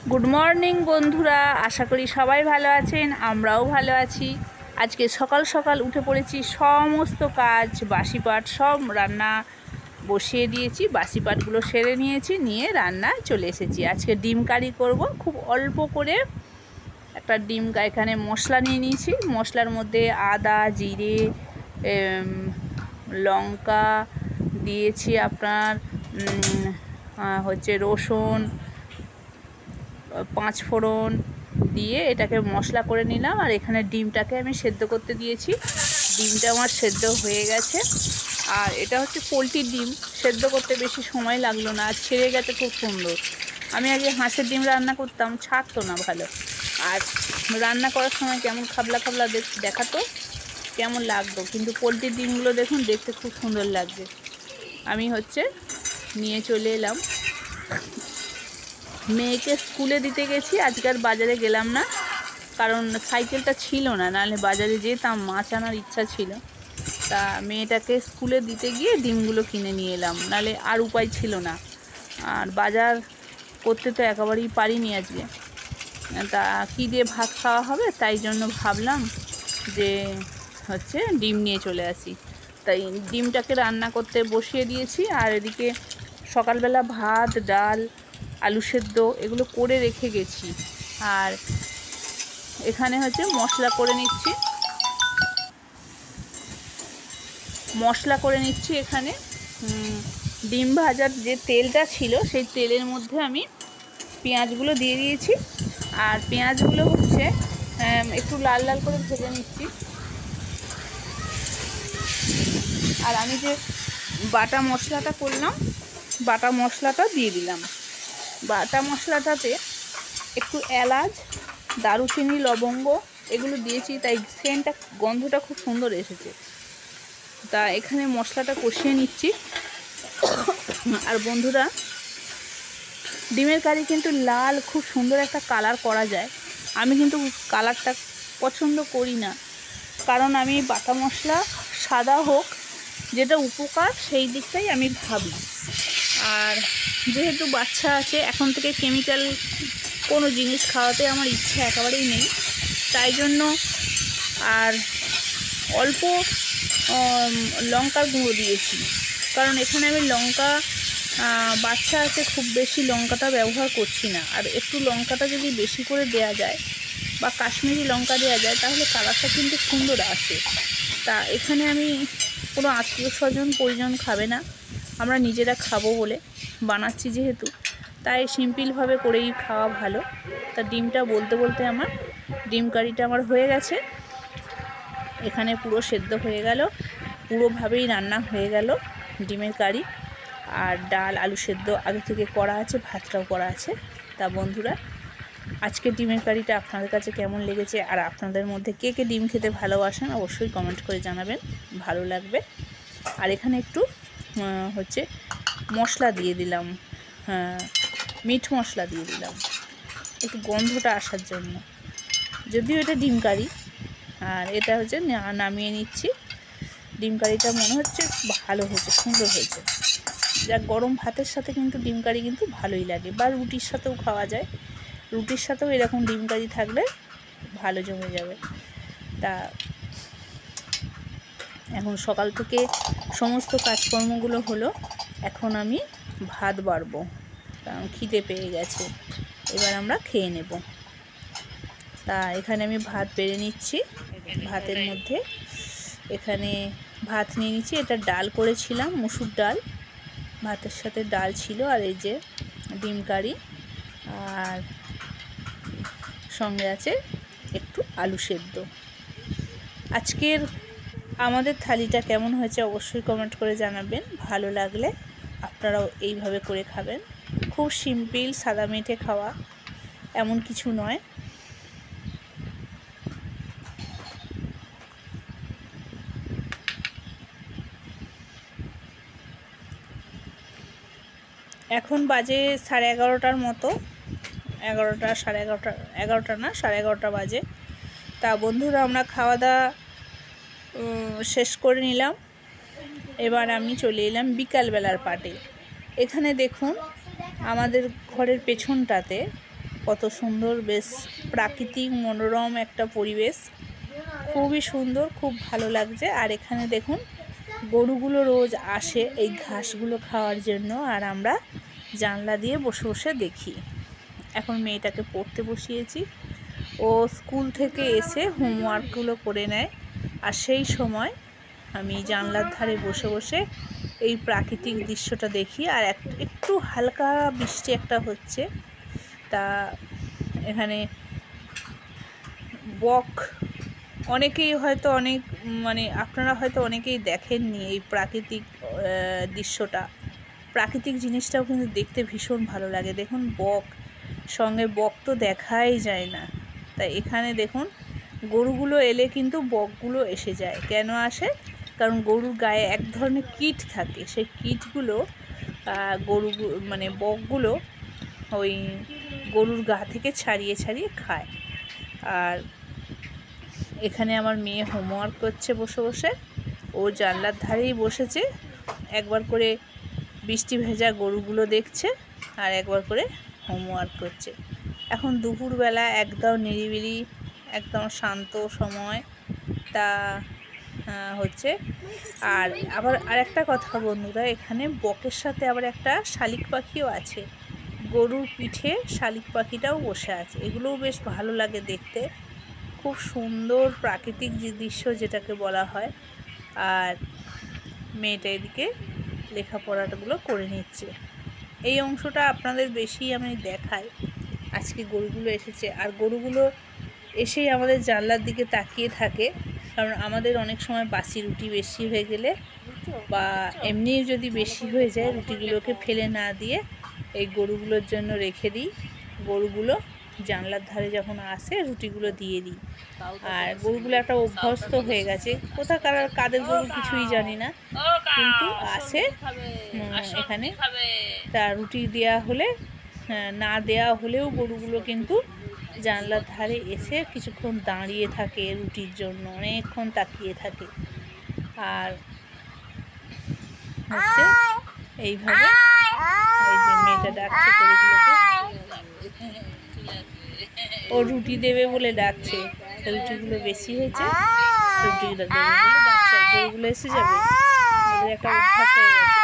Good morning বন্ধুরা, আশা করি সবাই ভালো আছেন। আমরাও ভালো আছি। আজকে সকাল সকাল উঠে পড়েছি, সমস্ত কাজ বাসি পাট সব রান্না বসিয়ে দিয়েছি। বাসি পাটগুলো সেরে নিয়েছি, নিয়ে রান্না চলে এসেছি। আজকে ডিম কারি করব। খুব অল্প করে একটা ডিম, এখানে মশলা নিয়ে নিয়েছি। মশলার মধ্যে আদা, জিরে, লঙ্কা দিয়েছি, আপনার রসুন, 5 ফোড়ন দিয়ে এটাকে মশলা করে নিলাম। আর এখানে ডিমটাকে আমি সেদ্ধ করতে দিয়েছি। ডিমটা আমার সেদ্ধ হয়ে গেছে। আর এটা হচ্ছে পোলট্রির ডিম, সেদ্ধ করতে বেশি সময় লাগলো না, আর ছেড়ে গেছে খুব সুন্দর। আমি আগে হাঁসের ডিম রান্না করতাম, ছাড়তো না ভালো। আর রান্না করার সময় কেমন খাবলা খাবলা দেখাতো, কেমন লাগতো। কিন্তু পোলট্রির ডিমগুলো দেখুন, দেখতে খুব সুন্দর লাগছে। আমি নিয়ে চলে এলাম। মেয়েকে স্কুলে দিতে গেছি, আজকে আর বাজারে গেলাম না, কারণ সাইকেলটা ছিল না, নাহলে বাজারে যেতাম, মাছ আনার ইচ্ছা ছিল। তা মেয়েটাকে স্কুলে দিতে গিয়ে ডিমগুলো কিনে নিয়ে এলাম, নাহলে আর উপায় ছিল না। আর বাজার করতে তো একেবারেই পারিনি আজকে। তা কী দিয়ে ভাত খাওয়া হবে, তাই জন্য ভাবলাম যে ডিম নিয়ে চলে আসি। তাই ডিমটাকে রান্না করতে বসিয়ে দিয়েছি। আর এদিকে সকালবেলা ভাত, ডাল, আলু সেদ্ধ এগুলো করে রেখে গেছি। আর এখানে মশলা করে নিচ্ছি। এখানে ডিম ভাজার যে তেলটা ছিল, সেই তেলের মধ্যে আমি পেঁয়াজগুলো দিয়ে দিয়েছি। আর পেঁয়াজগুলো একটু লাল লাল করে ভেজে নিচ্ছি। আর আমি যে বাটা মশলাটা করলাম, বাটা মশলাটা দিয়ে দিলাম। বাটা মশলাটাতে একটু এলাচ, দারুচিনি, লবঙ্গ এগুলো দিয়েছি, তাই সেন্টটা, গন্ধটা খুব সুন্দর এসেছে। তা এখানে মশলাটা কষিয়ে নিচ্ছি। আর বন্ধুরা, ডিমের কারি কিন্তু লাল খুব সুন্দর একটা কালার করা যায়। আমি কিন্তু কালারটা পছন্দ করি না, কারণ আমি বাটা মশলা সাদা হোক, যেটা উপকার সেই দিকটাই আমি ভাবি। আর যেহেতু বাচ্চা আছে, এখন থেকে কেমিক্যাল কোনো জিনিস খাওয়াতে আমার ইচ্ছা একেবারেই নেই, তাই জন্য। আর অল্প লঙ্কার গুঁড়ো দিয়েছি, কারণ এখানে আমি লঙ্কা, বাচ্চা আছে, খুব বেশি লঙ্কাটা ব্যবহার করছি না। আর একটু লঙ্কাটা যদি বেশি করে দেয়া যায়, বা কাশ্মীরি লঙ্কা দেওয়া যায়, তাহলে কালারটা কিন্তু সুন্দর আসে। তা এখানে আমি কোনো আত্মীয় স্বজন পরিজন খাবে না, আমরা নিজেরা খাবো বলে বানাচ্ছি যেহেতু, তাই সিম্পলভাবে করেই খাওয়া ভালো। তা ডিমটা বলতে বলতে আমার ডিম কারিটা আমার হয়ে গেছে। এখানে পুরো সেদ্ধ হয়ে গেল, পুরোভাবেই রান্না হয়ে গেল ডিমের কারি। আর ডাল, আলু সেদ্ধ আগে থেকে করা আছে, ভাতটাও করা আছে। তা বন্ধুরা, আজকে ডিমের কারিটা আপনাদের কাছে কেমন লেগেছে, আর আপনাদের মধ্যে কে কে ডিম খেতে ভালোবাসেন, অবশ্যই কমেন্ট করে জানাবেন, ভালো লাগবে। আর এখানে একটু মশলা দিয়ে দিলাম, মিট মশলা দিয়ে দিলাম, একটু গন্ধটা আসার জন্য। যদিও এটা ডিম কারি। আর এটা নামিয়ে নিচ্ছি। ডিম কারিটা মনে হচ্ছে ভালো হয়েছে, সুন্দর হয়েছে। যা গরম ভাতের সাথে কিন্তু ডিম কারি কিন্তু ভালোই লাগে, বা রুটির সাথেও খাওয়া যায়। রুটির সাথেও এরকম ডিম কারি থাকলে ভালো জমে যাবে। তা এখন সকাল থেকে সমস্ত কাজকর্মগুলো হলো, এখন আমি ভাত বাড়বো, কারণ খিদে পেয়ে গেছে। এবার আমরা খেয়ে নেব। তা এখানে আমি ভাত বেড়ে নিচ্ছি। ভাতের মধ্যে এখানে ভাত নিয়ে নিচ্ছি। এটা ডাল করেছিলাম, মুসুর ডাল, ভাতের সাথে ডাল ছিল। আর এই যে ডিম কারি, আর সঙ্গে আছে একটু আলু সেদ্ধ। আজকের আমাদের থালিটা কেমন হয়েছে অবশ্যই কমেন্ট করে জানাবেন। ভালো লাগলে আপনারাও এইভাবে করে খাবেন। খুব সিম্পল, সাদা মেঠে খাওয়া, এমন কিছু নয়। এখন বাজে 11:30 মতো, 11টা, 11:30, 11টা না, 11:30 বাজে। তা বন্ধুরা, আমরা খাওয়া দাওয়া শেষ করে নিলাম। এবার আমি চলে এলাম বিকালবেলার পাটে। এখানে দেখুন, আমাদের ঘরের পেছনটাতে কত সুন্দর, বেশ প্রাকৃতিক মনোরম একটা পরিবেশ, খুবই সুন্দর, খুব ভালো লাগছে। আর এখানে দেখুন গরুগুলো রোজ আসে এই ঘাসগুলো খাওয়ার জন্য, আর আমরা জানলা দিয়ে বসে বসে দেখি। এখন মেয়েটাকে পড়তে বসিয়েছি, ও স্কুল থেকে এসে হোমওয়ার্কগুলো করে নেয়, আর সেই সময় আমি জানলার ধারে বসে বসে এই প্রাকৃতিক দৃশ্যটা দেখি। আর একটু হালকা বৃষ্টি একটা হচ্ছে, তা এখানে বক অনেকেই হয়তো আপনারা হয়তো অনেকেই দেখেননি এই প্রাকৃতিক দৃশ্যটা। প্রাকৃতিক জিনিসটাও কিন্তু দেখতে ভীষণ ভালো লাগে। দেখুন সঙ্গে বক তো দেখাই যায় না, তাই এখানে দেখুন গরুগুলো এলে কিন্তু বকগুলো এসে যায়। কেন আসে? কারণ গরুর গায়ে এক ধরনের কীট থাকে, সেই কীটগুলো বকগুলো ওই গরুর গা থেকে ছাড়িয়ে ছাড়িয়ে খায়। আর এখানে আমার মেয়ে হোমওয়ার্ক করছে বসে বসে, ও জানলার ধারেই বসেছে, একবার করে বৃষ্টি ভেজা গরুগুলো দেখছে আর একবার করে হোমওয়ার্ক করছে। এখন দুপুরবেলা একদম নিরিবিলি, একদম শান্ত সময় তা হচ্ছে। আর আবার আরেকটা কথা বন্ধুরা, এখানে বকের সাথে আবার একটা শালিক পাখিও আছে, গরুর পিঠে শালিক পাখিটাও বসে আছে। এগুলোও বেশ ভালো লাগে দেখতে, খুব সুন্দর প্রাকৃতিক যে দৃশ্য যেটাকে বলা হয়। আর মেয়েটা এদিকে লেখাপড়াগুলো করে নিচ্ছে। এই অংশটা আপনাদের বেশি আমি দেখাই। আজকে গরুগুলো এসেছে, আর গরুগুলো এসেই আমাদের জানলার দিকে তাকিয়ে থাকে, কারণ আমাদের অনেক সময় বাসি রুটি বেশি হয়ে গেলে বা এমনি যদি বেশি হয়ে যায়, রুটিগুলোকে ফেলে না দিয়ে এই গরুগুলোর জন্য রেখে দিই। গরুগুলো জানলার ধারে যখন আসে রুটিগুলো দিয়ে দিই। আর গরুগুলো একটা অভ্যস্ত হয়ে গেছে, কাদের গরু কিছুই জানি না, কিন্তু আসে এখানে। তা রুটি দেওয়া হলে, না দেওয়া হলেও গরুগুলো কিন্তু জানলার ধারে এসে কিছুক্ষণ দাঁড়িয়ে থাকে রুটির জন্য, অনেকক্ষণ তাকিয়ে থাকে। আর হচ্ছে এইভাবে এই যে মেয়েটা ডাকছে গরুগুলোকে, ও রুটি দেবে বলে ডাকছে। রুটিগুলো বেশি হয়েছে, রুটিগুলো দেবে বলে ডাকছে, গরুগুলো এসে যাবে, ওদের একটা অভ্যাস হয়ে গেছে।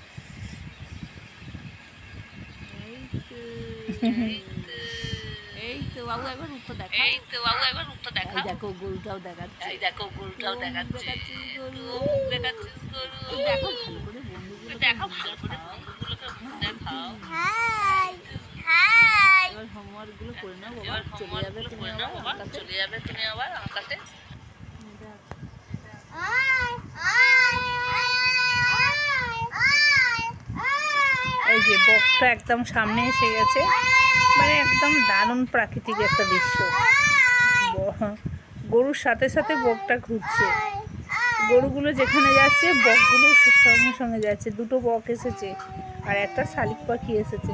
এই তো বাবু একবার মুখটা দেখা, দেখো গরুটাও দেখাচ্ছে, দেখো গরু দেখাচ্ছিস গরু, দেখো ভালো করে বন্ধুগুলোকে দেখাও। এবার হোমওয়ার্কগুলো করে নাও বাবা, চলে যাবে তুমি আবার আমার কাছে। এই যে বকটা একদম সামনে এসে গেছে, মানে একদম দারুণ প্রাকৃতিক একটা দৃশ্য। গরুর সাথে সাথে বকটা ঘুরছে, গরুগুলো যেখানে যাচ্ছে বকগুলো সঙ্গে সঙ্গে যাচ্ছে। দুটো বক এসেছে আর একটা শালিক পাখি এসেছে।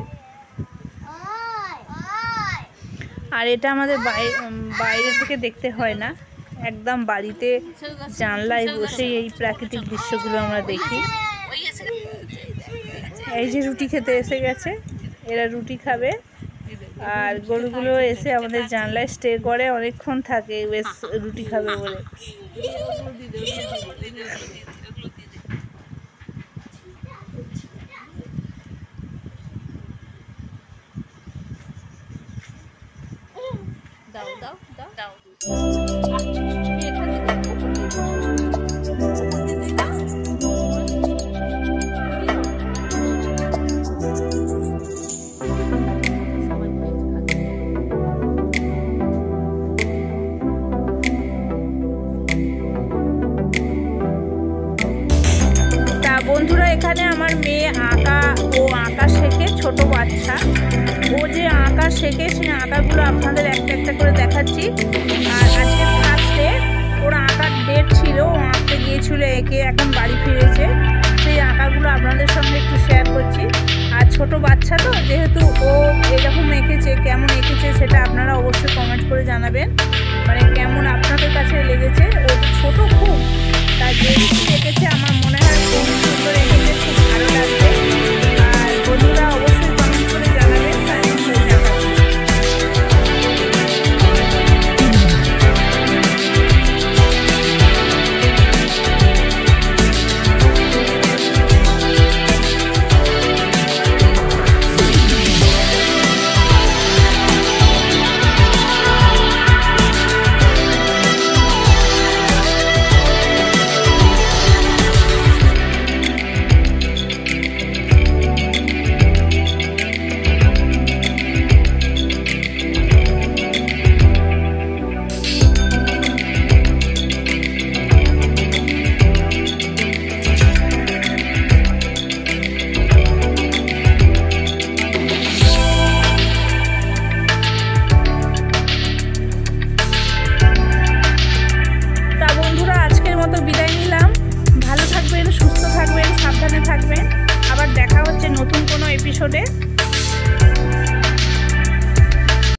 আর এটা আমাদের বাইরে থেকে দেখতে হয় না, একদম বাড়িতে জানলায় বসেই এই প্রাকৃতিক দৃশ্যগুলো আমরা দেখি। এই যে রুটি খেতে এসে গেছে, এরা রুটি খাবে। আর গরুগুলো এসে আমাদের জানলায় স্টে করে, অনেকক্ষণ থাকে বেশ রুটি খাবে বলে। দাও দাও দাও দাও। বন্ধুরা, এখানে আমার মেয়ে আঁকা শেখে, ছোট বাচ্চা। ও যে আঁকা শেখে সেই আঁকাগুলো আপনাদের একটা একটা করে দেখাচ্ছি। আর আজকে ফার্স্টে ওর আঁকার ডেট ছিল, ও আঁকতে গিয়েছিল, একে এখন বাড়ি ফিরেছে, সেই আঁকাগুলো আপনাদের সঙ্গে একটু শেয়ার করছি। আর ছোট বাচ্চা তো, যেহেতু ও এরকম এঁকেছে, কেমন এঁকেছে সেটা আপনারা অবশ্যই কমেন্ট করে জানাবেন।